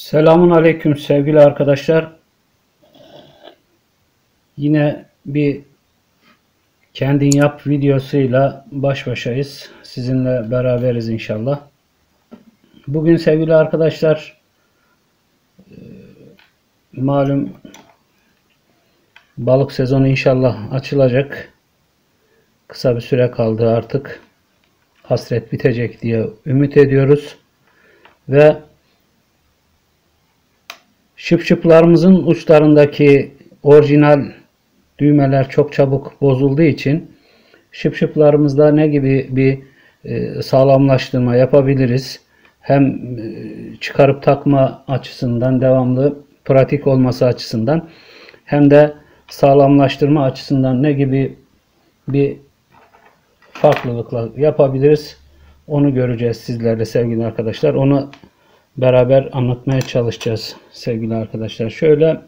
Selamun aleyküm sevgili arkadaşlar. Yine bir kendin yap videosuyla baş başayız. Sizinle beraberiz inşallah. Bugün sevgili arkadaşlar, malum balık sezonu inşallah açılacak. Kısa bir süre kaldı artık. Hasret bitecek diye ümit ediyoruz. Ve şıpşıplarımızın uçlarındaki orijinal düğmeler çok çabuk bozulduğu için şıpşıplarımızda ne gibi bir sağlamlaştırma yapabiliriz? Hem çıkarıp takma açısından, devamlı pratik olması açısından, hem de sağlamlaştırma açısından ne gibi bir farklılıklar yapabiliriz? Onu göreceğiz sizlerle sevgili arkadaşlar. Onu beraber anlatmaya çalışacağız sevgili arkadaşlar. Şöyle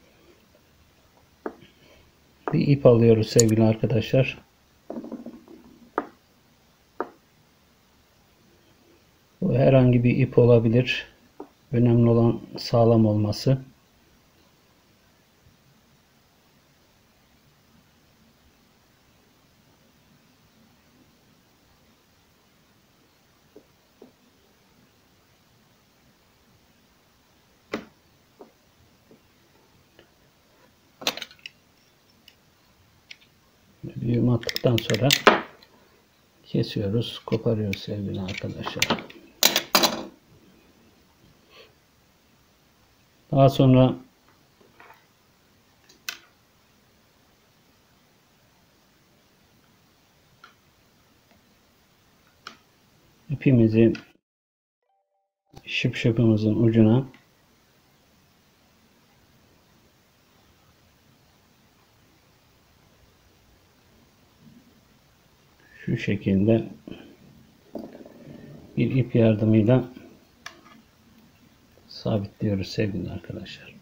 bir ip alıyoruz sevgili arkadaşlar. Bu herhangi bir ip olabilir. Önemli olan sağlam olması. Düğüm attıktan sonra kesiyoruz, koparıyoruz sevgili arkadaşlar. Daha sonra ipimizi şıpşıpımızın ucuna şu şekilde bir ip yardımıyla sabitliyoruz sevgili arkadaşlar.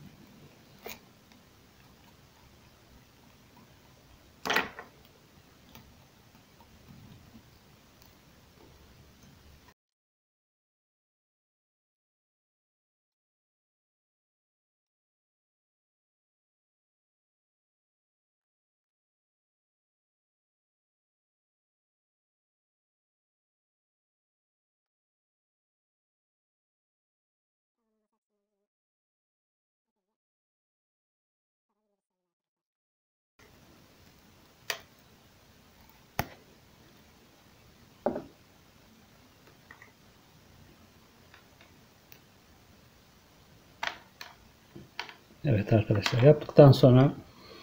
Evet arkadaşlar, yaptıktan sonra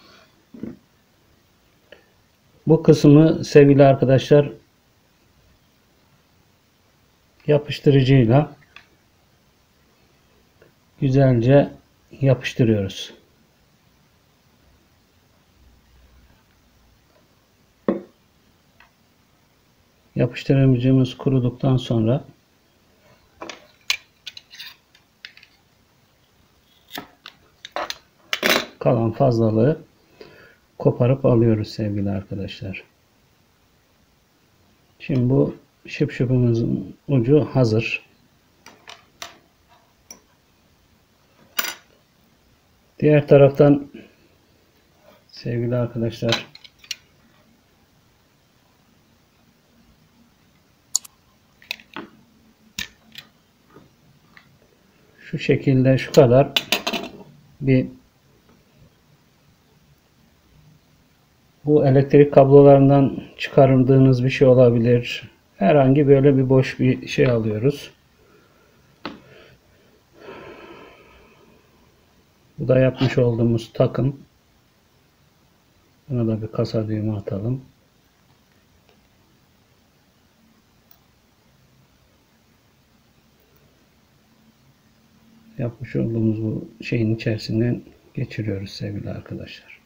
bu kısmı sevgili arkadaşlar yapıştırıcıyla güzelce yapıştırıyoruz. Yapıştırıcımız kuruduktan sonra kalan fazlalığı koparıp alıyoruz sevgili arkadaşlar. Şimdi bu şıpşıpımızın ucu hazır. Diğer taraftan sevgili arkadaşlar şu şekilde şu kadar bir bu elektrik kablolarından çıkarındığınız bir şey olabilir. Herhangi böyle bir boş bir şey alıyoruz. Bu da yapmış olduğumuz takım. Buna da bir kasa düğümü atalım. Yapmış olduğumuz bu şeyin içerisinden geçiriyoruz sevgili arkadaşlar.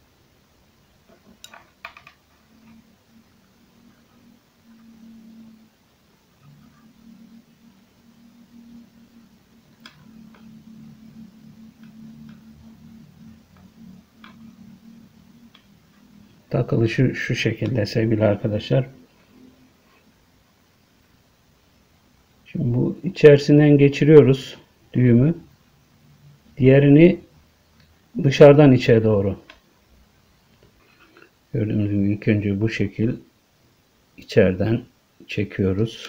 Takılışı şu şekilde sevgili arkadaşlar. Şimdi bu içerisinden geçiriyoruz düğümü. Diğerini dışarıdan içe doğru. Gördüğünüz gibi ilk önce bu şekil içeriden çekiyoruz.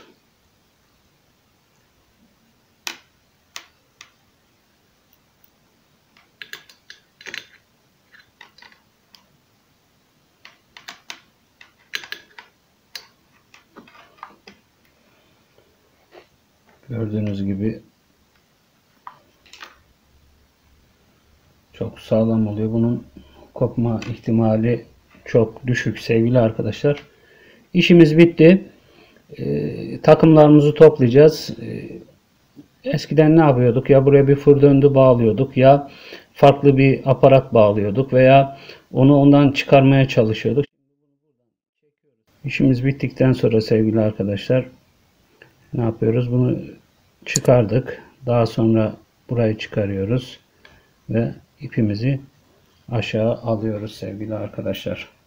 Gördüğünüz gibi çok sağlam oluyor. Bunun kopma ihtimali çok düşük sevgili arkadaşlar. İşimiz bitti. Takımlarımızı toplayacağız. Eskiden ne yapıyorduk? Ya buraya bir fır döndü bağlıyorduk, ya farklı bir aparat bağlıyorduk veya onu ondan çıkarmaya çalışıyorduk. İşimiz bittikten sonra sevgili arkadaşlar ne yapıyoruz? Bunu çıkardık. Daha sonra burayı çıkarıyoruz ve ipimizi aşağı alıyoruz sevgili arkadaşlar.